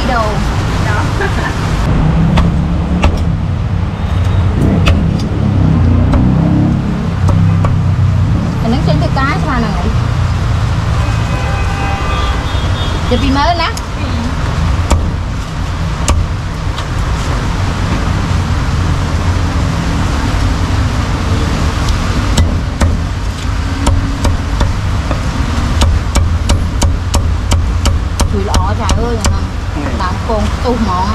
đồ đó. Cái nước trên cái cá sao này chụp đi mới nè. Chùi lọ trời ơi nè, làm con tu mọn.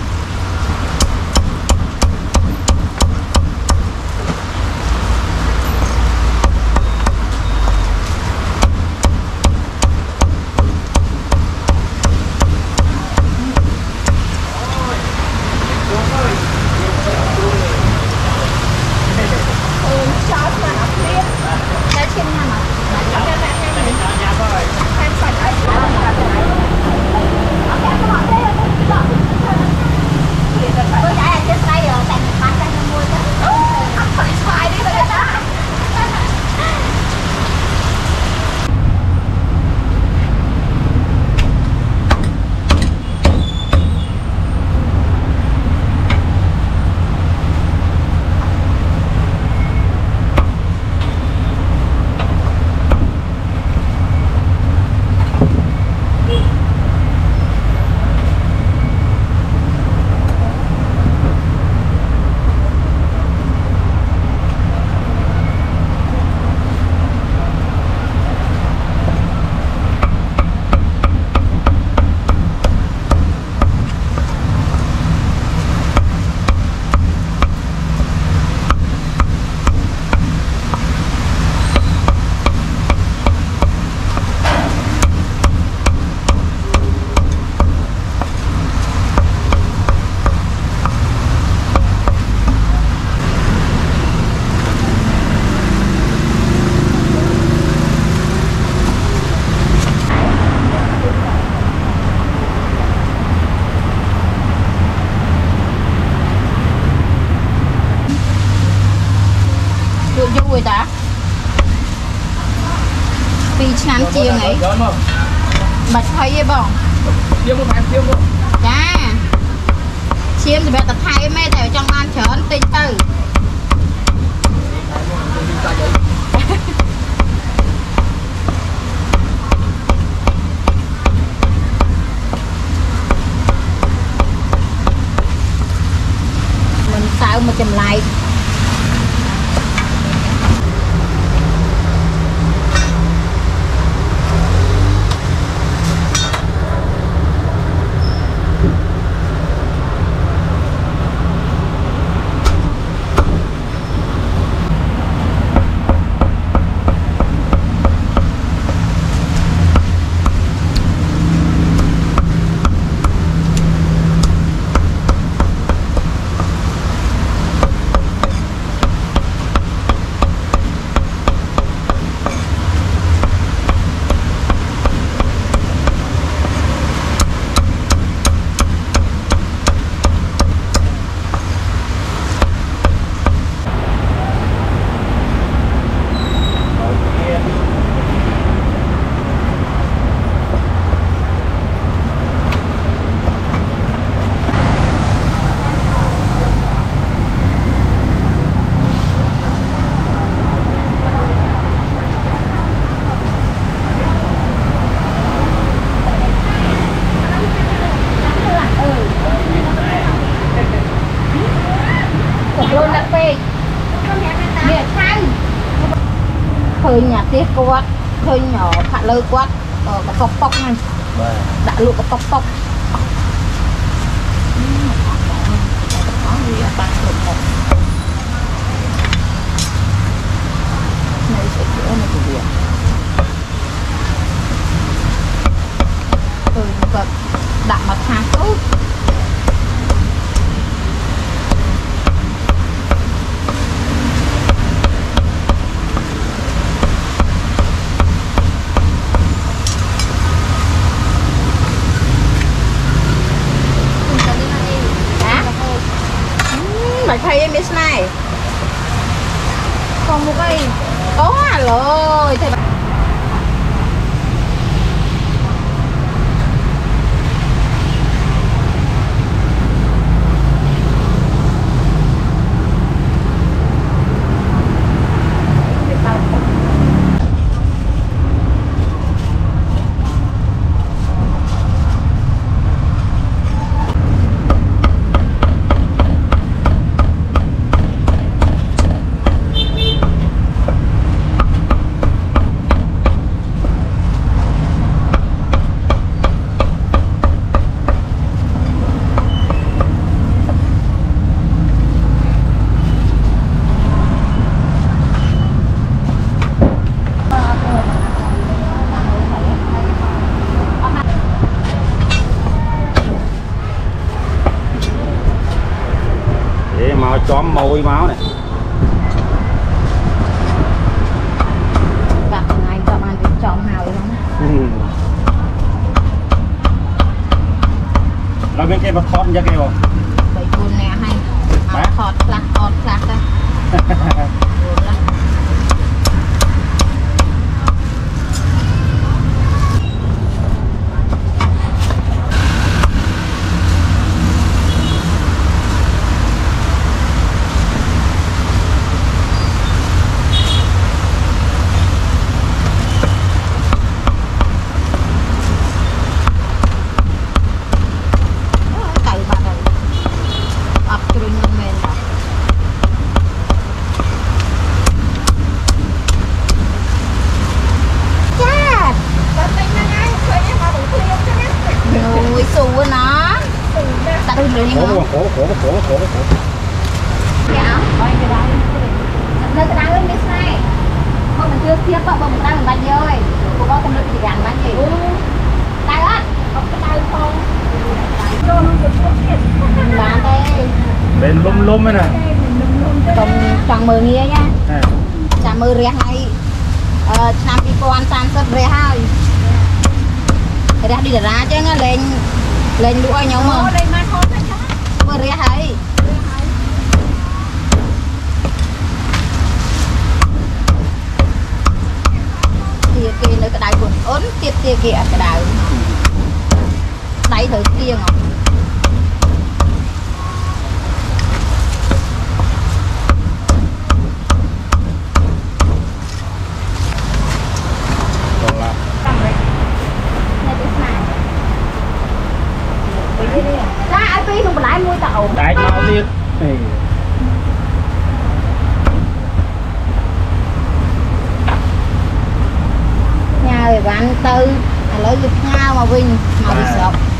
Vui ta 2 ឆ្នាំជាងហីបាច់ថុយទេបងឈាមមកថែមឈាមមកចាឈាមសម្រាប់តែថែមទេតែចង់បានច្រើនតិចទៅមិនសើមកចម្លែកឃើញអាទេសគាត់ឃើញផាក់លើគាត់កប៉ុកប៉ុកហ្នឹងដាក់លក់កប៉ុកប៉ុកវាបាក់គ្រប់ប៉ុកនៅស្អីគេនៅវាគាត់ដាក់មកខាងទូphải thay em biết này còn một cái có rồi thầy chóm mồi máu này. Gặp ngày chọn ăn việc chọn hào đúng không? Nó bên kia mà thọt ra kêu. Vậy buồn nè hay. Thọt lạc đó. Buồn lắm. Khổ. Dạ, coi cái đó. Nơi cái đáy miss này. Thôi mình chưa tiếp á, mình đang bánh rồi. Cô có không được gì gắn bánh gì. Đáy á, có cái đáy không? Bán đây. Bên lum ấy nè. Trong mơ nghe nha. Chả mơ rẻ hay. Nam đi cô ăn tan sắp rẻ hay. Cái đó đi ra chứ nó lên lụa nhau mà. Mơ rẻ hay. Kia nơi cái đáy buồn ốn tiếp kia kìa cái đáy thử kia ngọt ra ai phi không lái mua tàu đáy mauទៀត nhà rồi bán tư lấy được nhau mà vinh mà đi sọp